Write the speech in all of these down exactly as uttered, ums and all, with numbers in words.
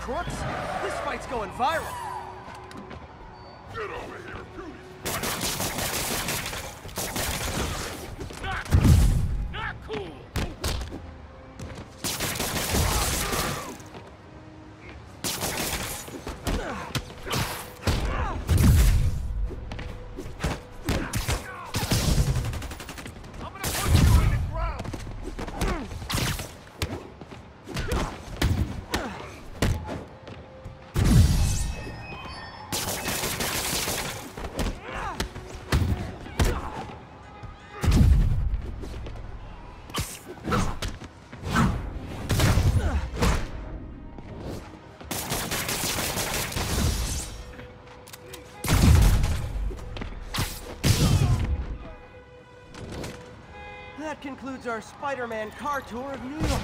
crooks? This fight's going viral. Get over here, Beauty! Not, not cool! That concludes our Spider-Man car tour of New York.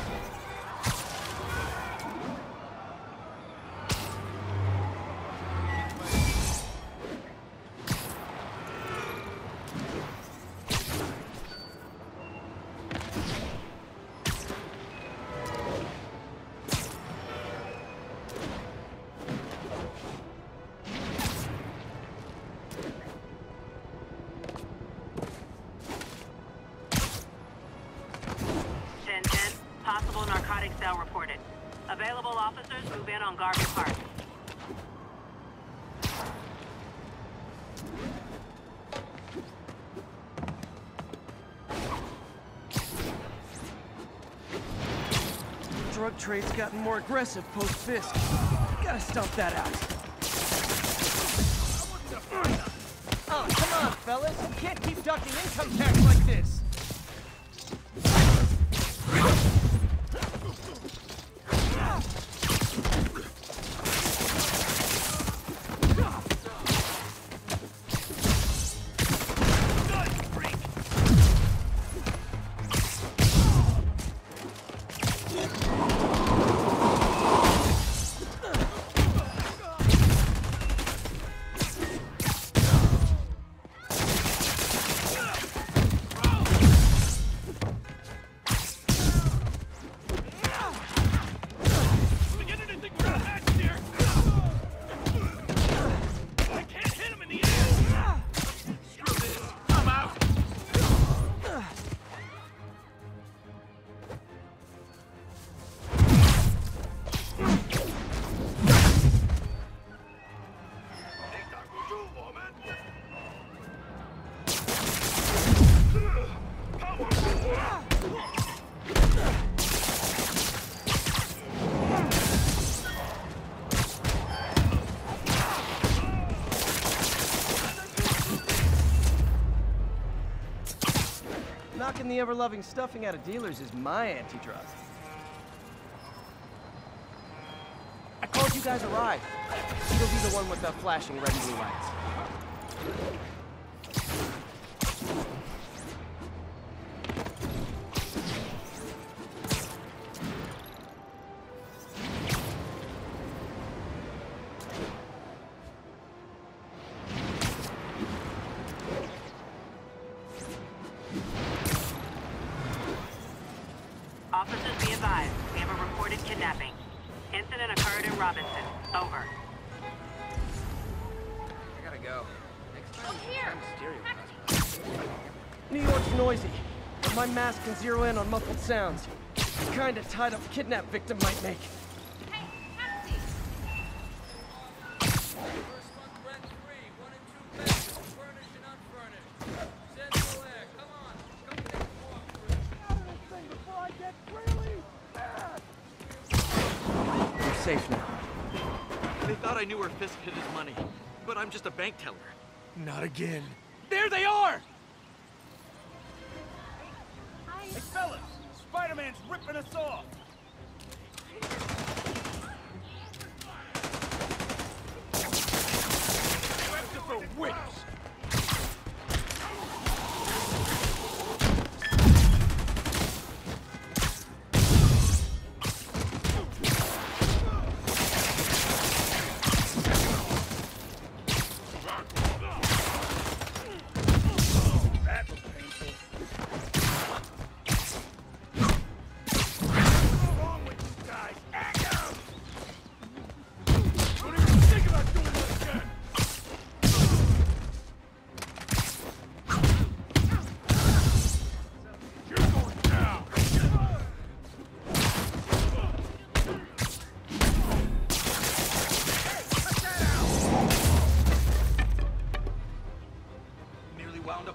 Possible narcotic cell reported. Available officers move in on Garvey Park. Drug trade's gotten more aggressive post-Fisk. Gotta stomp that out. Oh, come on, fellas. You can't keep ducking income tax like this. Knocking the ever-loving stuffing out of dealers is my anti-drug. I called you guys arrive. You'll be the one with the flashing red and blue lights. Officers be advised. We have a reported kidnapping. Incident occurred in Robinson. Over. I gotta go. Next time, I'm stereo. New York's noisy, but my mask can zero in on muffled sounds. The kind a tied-up kidnap victim might make. Hey, taxi! First month rent free, one and two bedrooms, furnished and unfurnished. Central Air, come on, come take a walk. Out of this thing before I get really mad! You're safe now. They thought I knew where Fisk hid his money, but I'm just a bank teller. Not again. There they are! Hey, fellas! Spider-Man's ripping us off! Christopher Whips! What's wrong with you guys?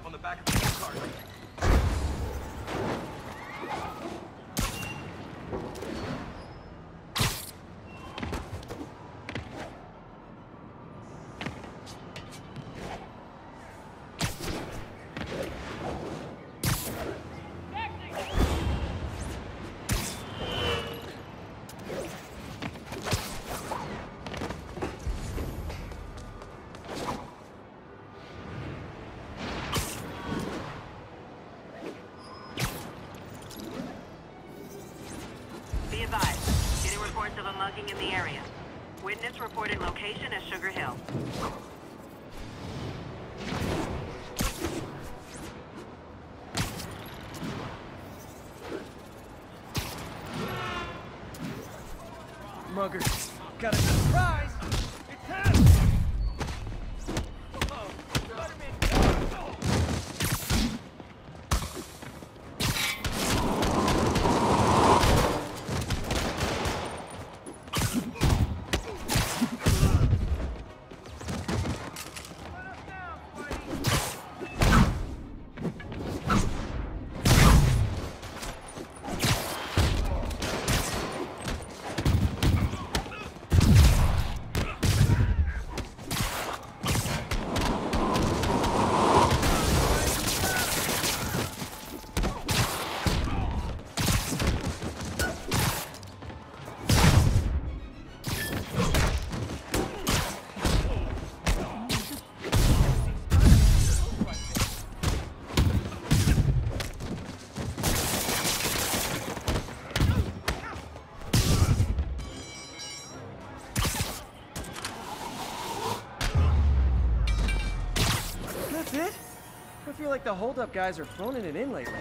on the back of the cart. Be advised, getting reports of a mugging in the area. Witness reported location as Sugar Hill. Muggers. Got a surprise! It's him! Oh, Spider-Man, go! That's it? I feel like the hold-up guys are phoning it in lately.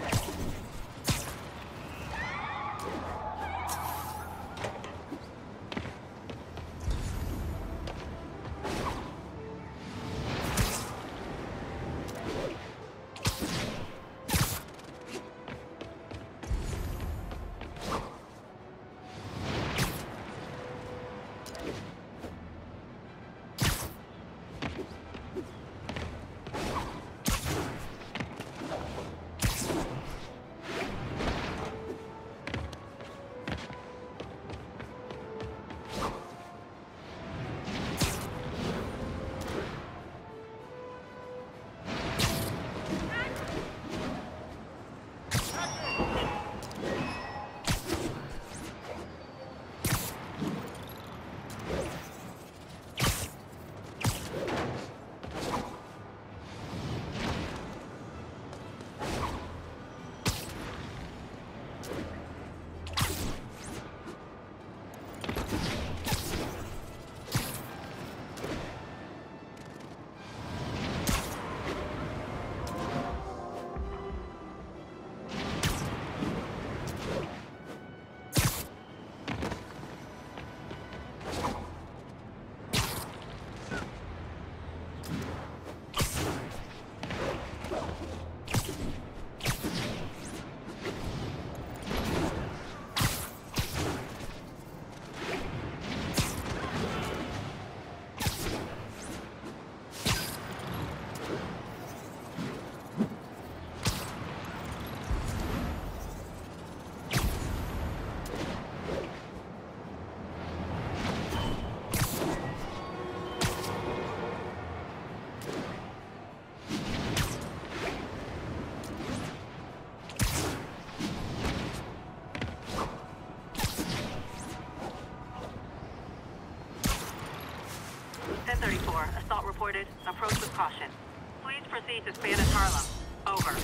ten thirty-four, assault reported. Approach with caution. Please proceed to Spanish Harlem. Over.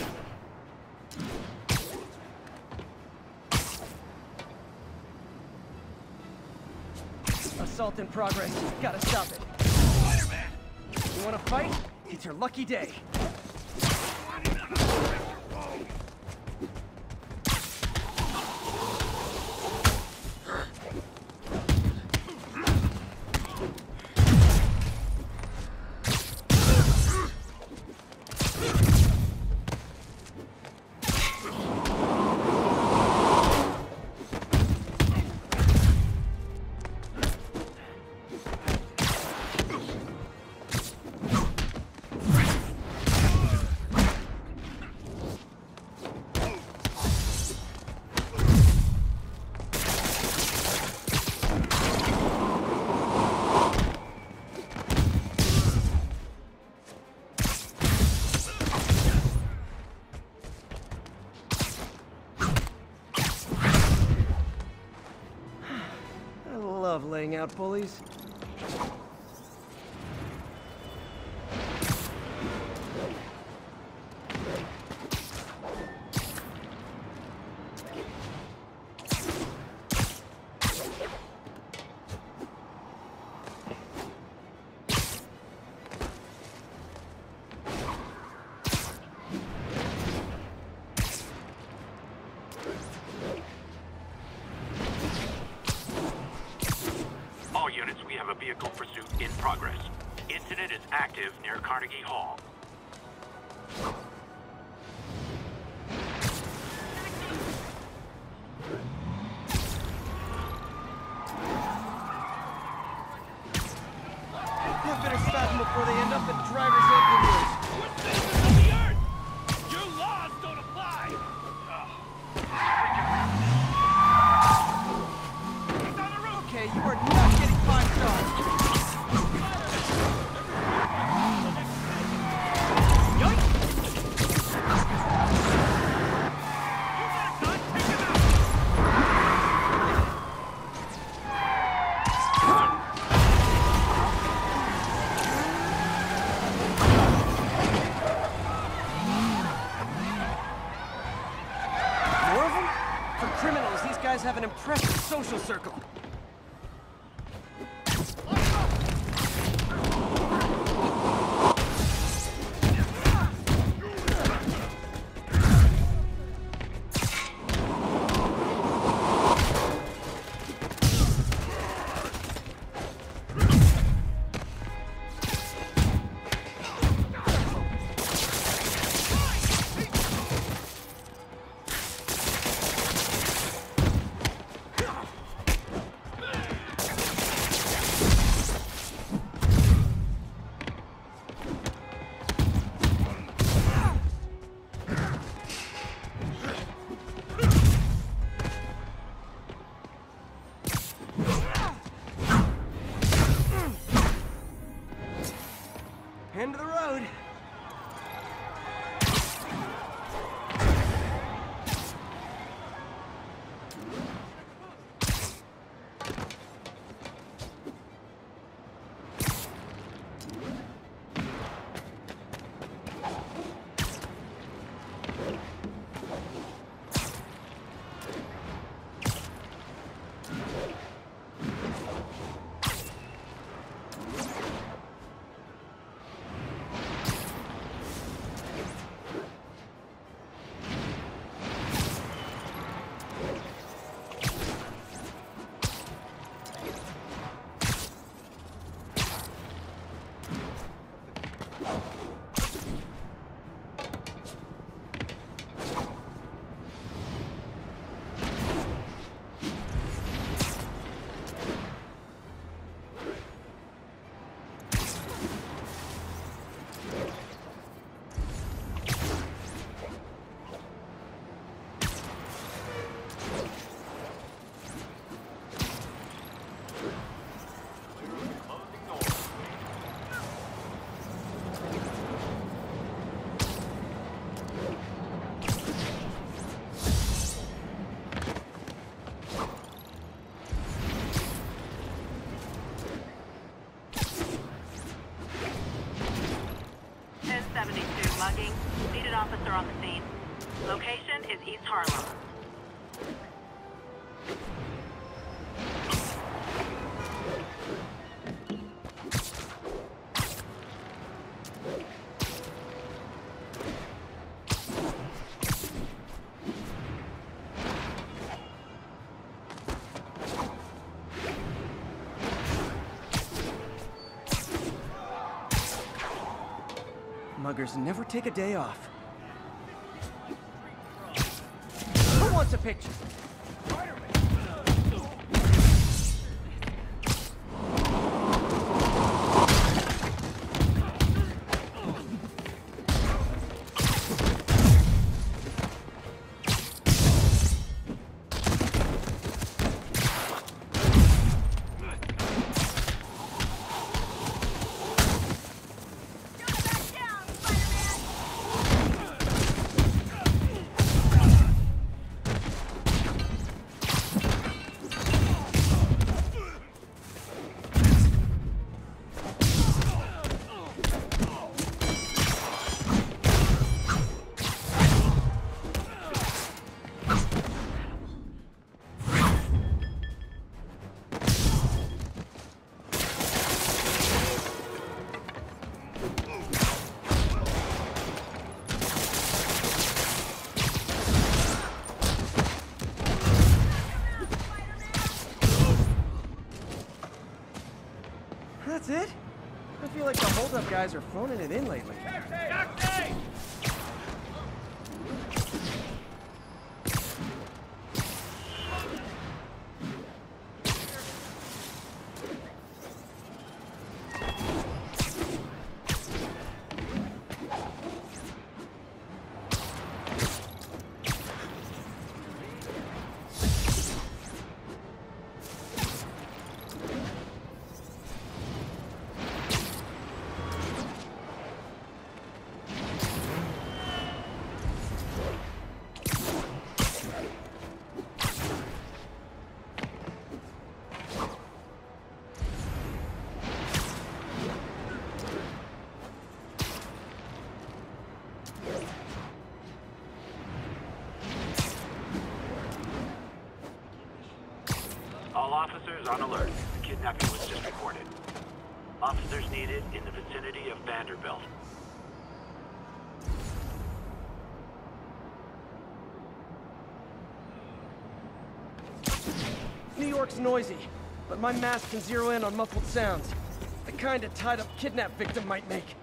Assault in progress. Gotta stop it. Spider-Man! You wanna fight? It's your lucky day. laying out bullies. All units, we have a vehicle pursuit in progress. Incident is active near Carnegie Hall. We better stop them before they end up in driver's ed videos. We're citizens of the Earth! Your laws don't apply! He's on the roof! Okay, you are not getting five stars. More of them? For criminals, these guys have an impressive social circle. End of the road. ten seventy-two mugging. Needed officer on the scene. Location is East Harlem. Muggers never take a day off. Who wants a picture? guys are phoning it in lately. Taxi! All officers on alert. The kidnapping was just reported. Officers needed in the vicinity of Vanderbilt. New York's noisy, but my mask can zero in on muffled sounds. The kind a tied-up kidnap victim might make.